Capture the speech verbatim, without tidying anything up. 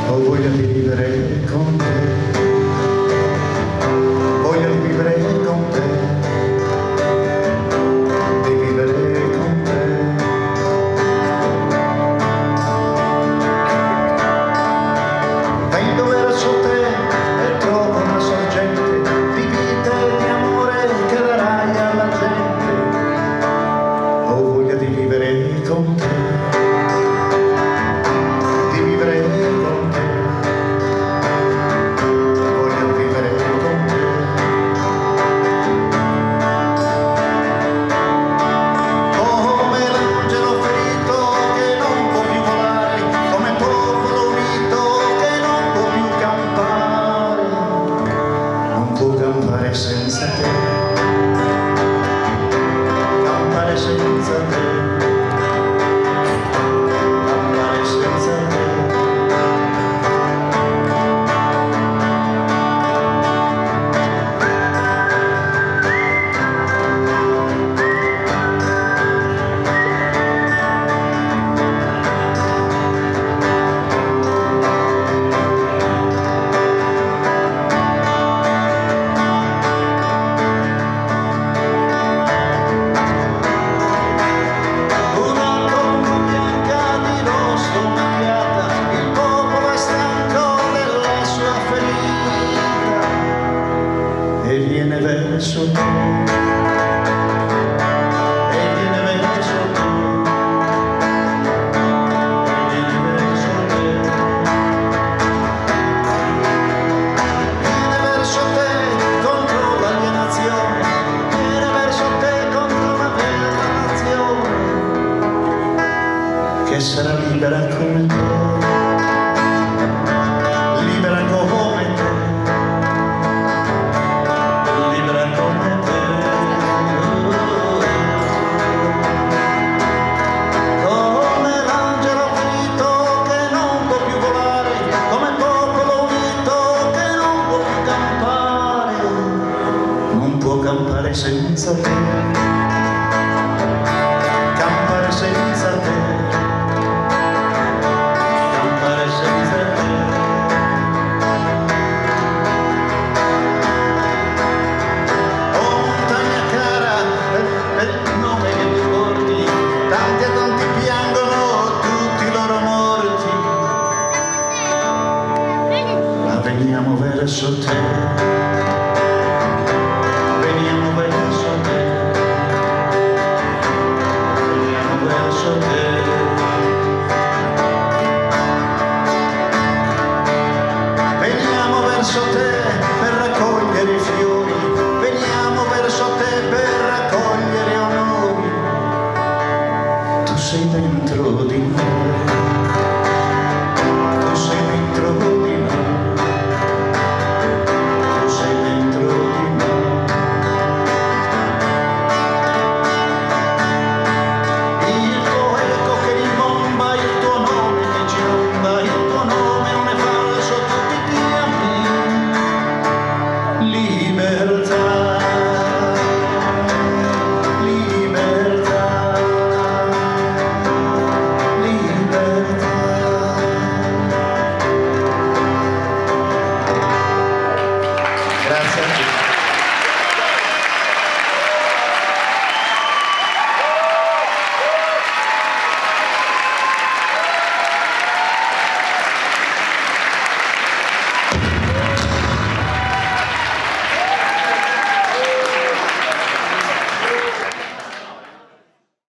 Ho voglia di vivere con te, voglia di vivere con te, di vivere con te. Tendo verso te e trovo una sorgente di vita e di amore che darai alla gente. Ho voglia di vivere con te, di vivere con te. Campare senza te, campare senza te, campare senza te. E viene verso te, e viene verso te, e viene verso te, viene verso te contro l'alienazione, viene verso te contro la vera nazione, che sarà libera come te, libera come te. Campare senza te, campare senza te, campare senza te. Oh montagna cara, per il nome che mi porti, tanti e tanti piangono tutti i loro morti, ma veniamo verso te. Veniamo verso te per raccogliere i fiori, veniamo verso te per raccogliere onori. Tu sei dentro di noi, tu sei dentro di noi, tu sei dentro di noi. Il tuo eco che rimbomba, il tuo nome che giromba, il tuo nome non è falso, tutti ti ami. Libertà, libertà, libertà. Grazie a tutti.